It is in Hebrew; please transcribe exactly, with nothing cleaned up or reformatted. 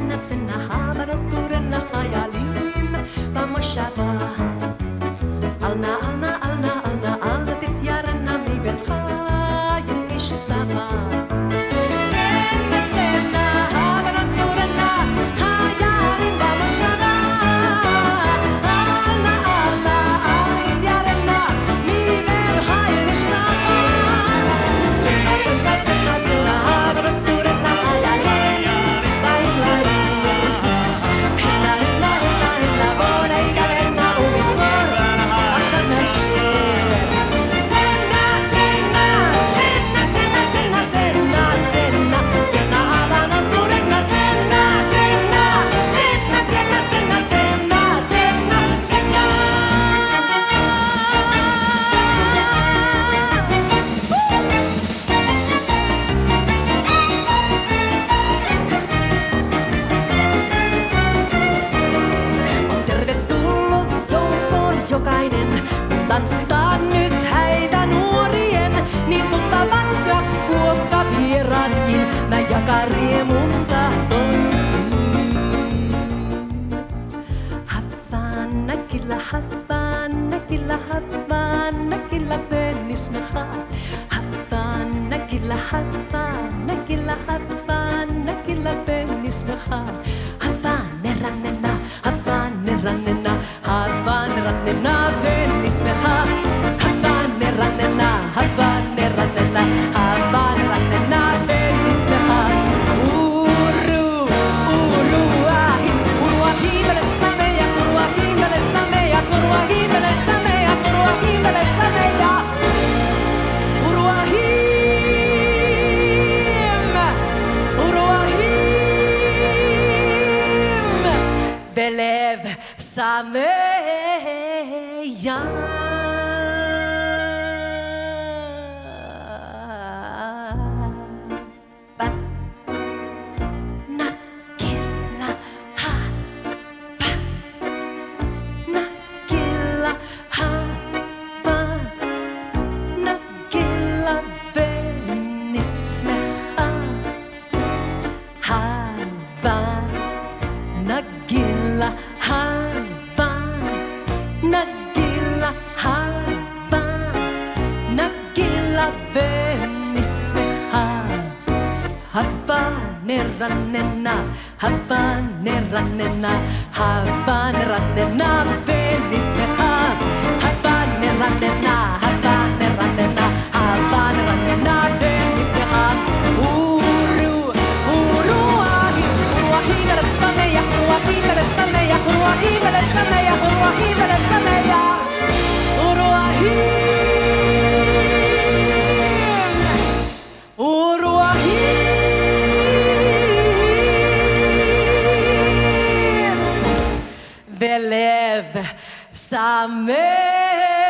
צנע צנע הברטורנה חיילים במושבה אלנה אלנה אלנה אלנה אל תתיירנה מבין חיל איש צבא צנע צנע הברטורנה חיילים במושבה אלנה אלנה אל תתיירנה מבין חיל איש צבא צנע צנע צנע צנע הברטורנה חיילים בעיקרים הנה הנה הנה הנה בוא נגרנה ומזמור עכשיו נשיר צנע צנע צנע צנע צנע צנע צנע צנע הברטורנה צנע צנע צנע צנע צנע צנע צנע צנע On tervetullut joukkoon jokainen, kun tanssitaan nyt häitä nuorien, niin tuttavat ja kuokkavieraatkin, mä jakaa riemun tahtoisin. Havana kyllä, Havana kyllä, Havana kyllä ven ismeha. Havana kyllä, Havana kyllä, Havana kyllä ven ismeha. Havana rannena, Havana rannena, Havana rannena ven ismeha. Havana rannena, Havana rannena, Havana rannena ven ismeha. Uru, uruahi, uruahi belesame ja uruahi belesame ja uruahi belesame ja uruahi belesame ja uruahim, uruahim belev sameya. Nakilla hava, nakilla hava, nakilla venismeha. Hava, nakilla hava, nakilla hava, nakilla venismeha. Hava nerannena, hava nerannena, hava nerannena venismeha. Hava nerannena, hava nerannena, hava nerannena venismeha. Uru, uruahi, uruahi belesame ja uruahi belesame ja uruahi belesame ja uruahi belesame ja uruahim, uruahim belev sameya.